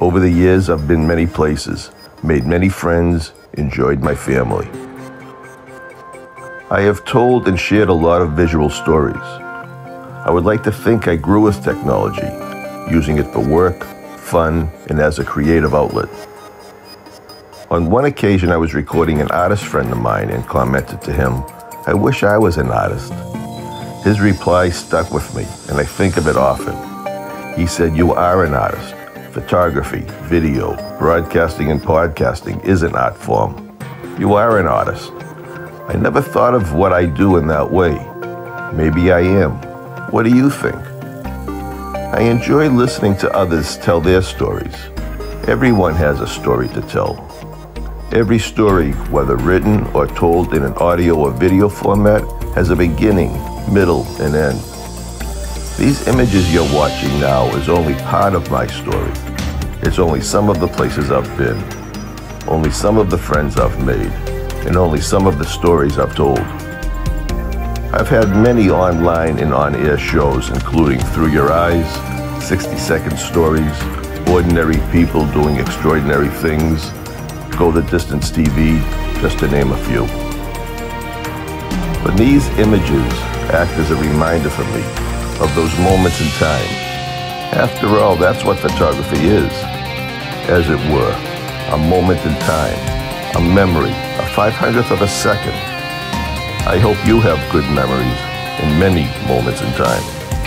Over the years, I've been many places, made many friends, enjoyed my family. I have told and shared a lot of visual stories. I would like to think I grew with technology, using it for work, fun, and as a creative outlet. On one occasion, I was recording an artist friend of mine and commented to him, "I wish I was an artist." His reply stuck with me, and I think of it often. He said, "You are an artist. Photography, video, broadcasting, and podcasting is an art form. You are an artist." I never thought of what I do in that way. Maybe I am. What do you think? I enjoy listening to others tell their stories. Everyone has a story to tell. Every story, whether written or told in an audio or video format, has a beginning, middle, and end. These images you're watching now is only part of my story. It's only some of the places I've been, only some of the friends I've made, and only some of the stories I've told. I've had many online and on-air shows, including Through Your Eyes, 60-Second Stories, Ordinary People Doing Extraordinary Things, Go the Distance TV, just to name a few. But these images act as a reminder for me of those moments in time. After all, that's what photography is, as it were, a moment in time, a memory, a 500th of a second. I hope you have good memories in many moments in time.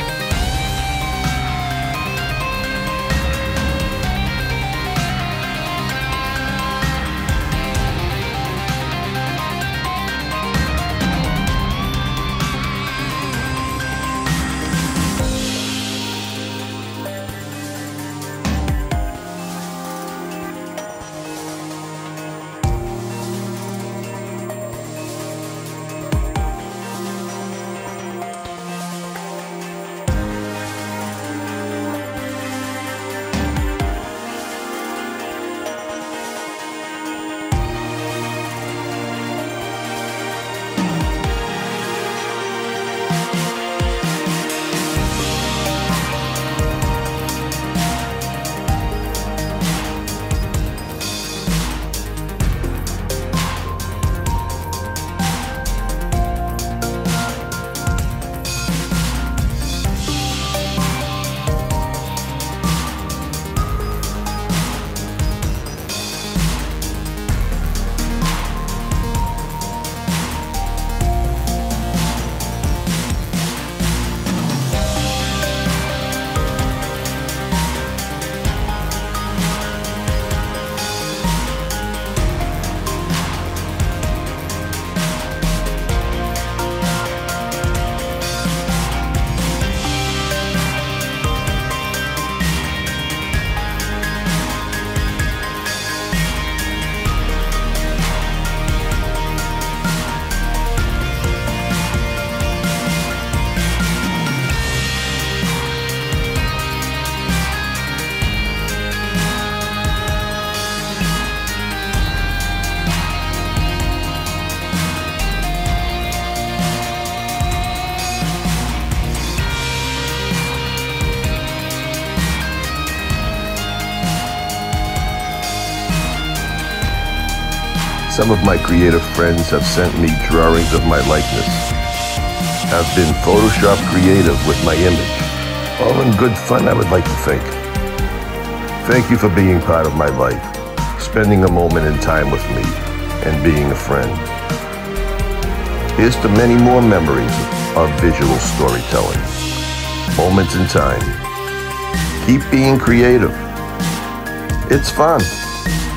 Some of my creative friends have sent me drawings of my likeness. I've been Photoshop creative with my image. All in good fun, I would like to think. Thank you for being part of my life, spending a moment in time with me, and being a friend. Here's to many more memories of visual storytelling. Moments in time. Keep being creative. It's fun.